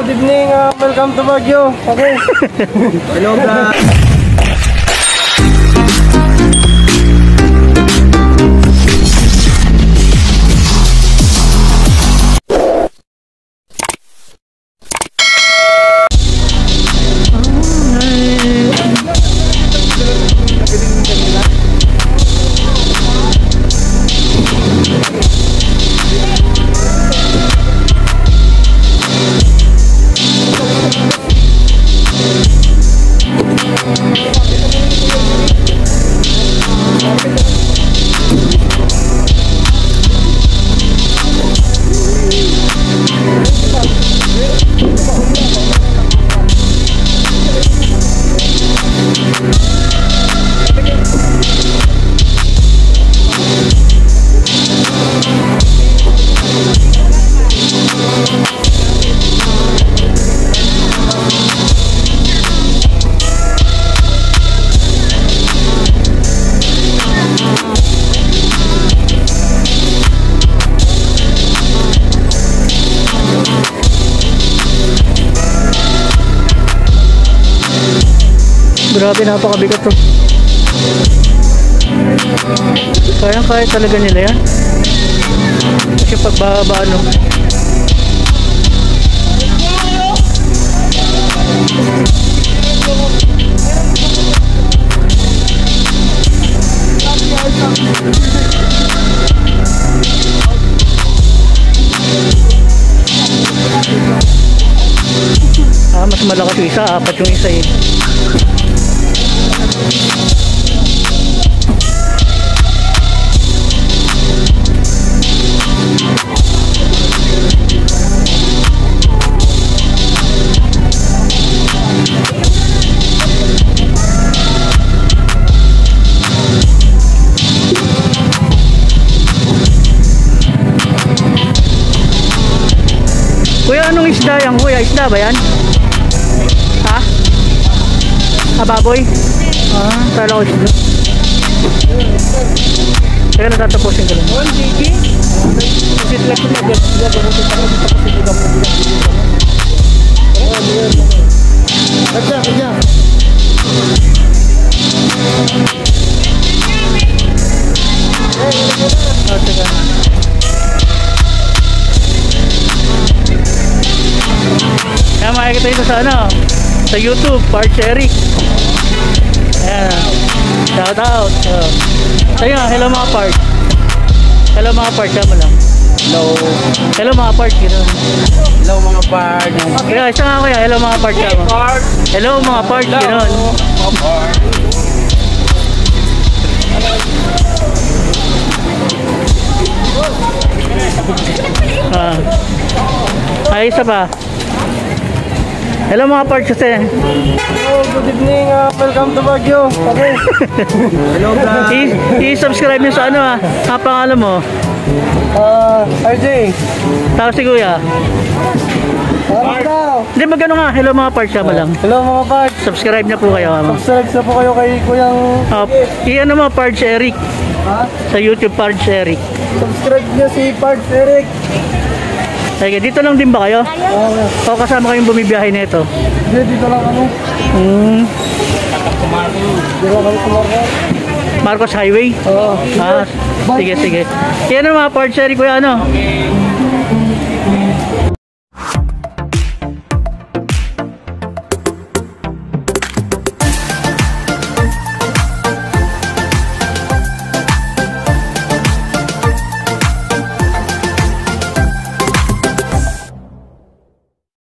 good evening. Welcome to Baguio. Okay. Hello, vlog. Grabe, napakabigat to. Kaya talaga nila yan. Kasi pagbaba ano. Mas malakas yung isa, apat yung isa eh. Kuya, anong isda yan kuya? Isda ba yan? Ha? Baboy? Kala ko isda. Kaya natatapusin ko lang. 1 kg? Sit lang ko na. Kaya. Kaya makikita ito sa ano, sa YouTube, Parch Eric. Ayan, shout out. Sa'yo nga, hello mga Parch. Hello mga Parch, sama lang. Hello. Hello mga Parch, gano'n. Hello mga Parch. Kaya, isa nga kuya, hello mga Parch. Hello mga Parch, gano'n. Mga Parch. Ay, isa pa. Hello mga Parch kasi. Hello, good evening. Welcome to Baguio. Okay. Hello, vlog. I-subscribe nyo sa ano ang pangalan mo? RJ. Tapos si kuya. Hindi, magano nga. Hello mga Parch, sama lang. Hello mga Parch. Subscribe na po kayo. Subscribe na po kayo kay Kuyang i-ano mo, Parch Eric. Sa YouTube, Parch Eric. Subscribe nyo si Parch Eric. Sige, dito lang din ba kayo? O kasama kayong bumibiyahe nito? Hindi, dito lang kami. Dito lang kami sa Marcos Highway? Oo. Sige. Yan ang mga Parch Eric, kuya ano?